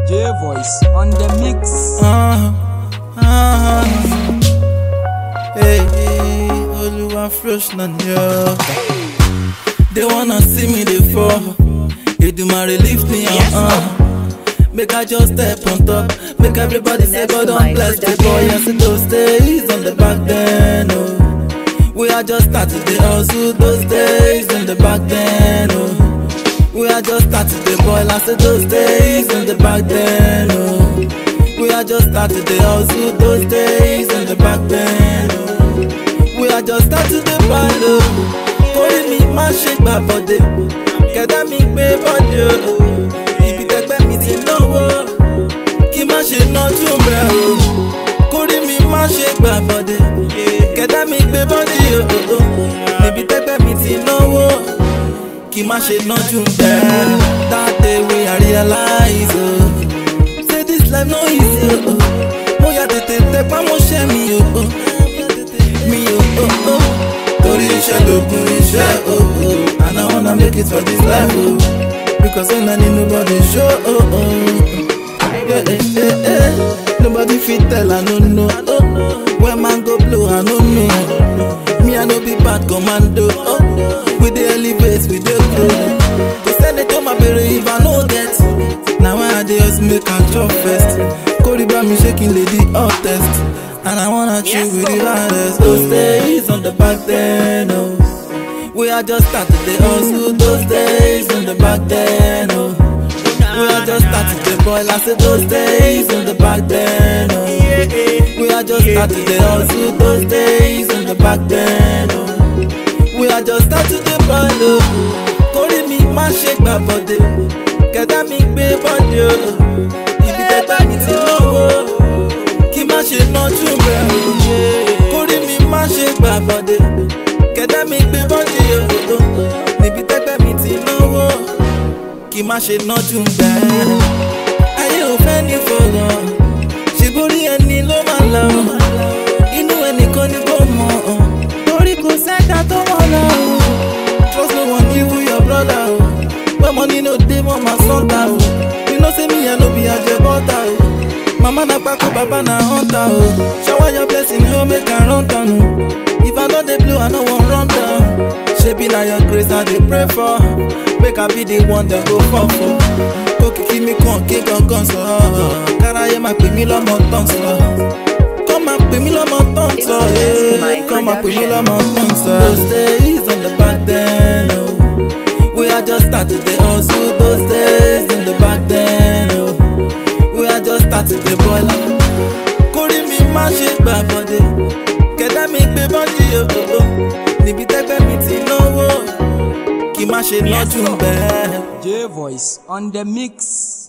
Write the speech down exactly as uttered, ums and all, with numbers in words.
J-Voice on the mix. Uh, uh, hey, hey, Oluwa fresh na yo. They wanna see me dey fall. They do my relief me up. Uh. Make I just step on top. Make everybody say God don't bless the boy. And see those days on the back then. Oh, we are just started the hustle. Those days on the back then. Oh. We are just started the boy, I said those days in the back then, oh. We are just started the hustle, those days in the back then, oh. We are just started the ball, oh. Calling me my shake my body. Get me pay body, oh. If you take me to no war, keep my shit not too bad, oh. Calling me my shake my body. Get me pay body, oh. If you take me to no war, keep my shit not too bad. That day we I realize, oh, say this life no easy, oh. Oh, ya te te te pa mo share me, oh, me, oh, oh, oh. Tori ishe logun ishe, oh, oh. And I wanna make it for this life, oh. Because when I need nobody show, oh, oh. Yeah, eh, eh, eh. Nobody fit tell, I don't know, oh. When man go blow, I don't know. Me I no be bad commando, oh. With the elevates, with the flow. They said they told my baby if I know that. Now I dey just make a chop first. Cody by me shaking lady hottest. And I wanna chill yes, with the hardest. Those days on the back then, oh. We are just started the hustle. Those days on the back then, oh. We are just started the boy. I said those days on the back then, oh. We are just started the hustle. Those days on the back then, oh. We are just started the ball, oh. Calling me man shake my body. Get me pay body, oh. If you take me to no war, keep my shit not too bad. Calling me man shake my body. Get me pay body, oh. If you take me to no war, keep my shit not too bad. I ain't offending for long. She body any low my love. You know any con you go more. Tori go set that to trust no one, even your brother, oh. When money no dey, mama sonta, oh. You know say me I no be a jebota, oh. Mama na pako, papa na hunter, oh. Shower your blessing, oh, make I run down, oh. If I know they blue, I no want run down. She be like your grace, I dey pray for. Make I be the one that go for for. Go keep me con, kick on guns, oh. Karaye ma pe mi lo mo tongues, oh. Come and pay me love my tongues, oh, yeah. Come and pay me love my tongues, oh. Those days on the back then, oh. We are just started the hustle. Those days in the back then, oh. We are just started the boy like calling me my shit bad body. Get that make me body, oh, oh, oh. Nibi take me to no war. Keep my shit not too bad. J-Voice on the mix.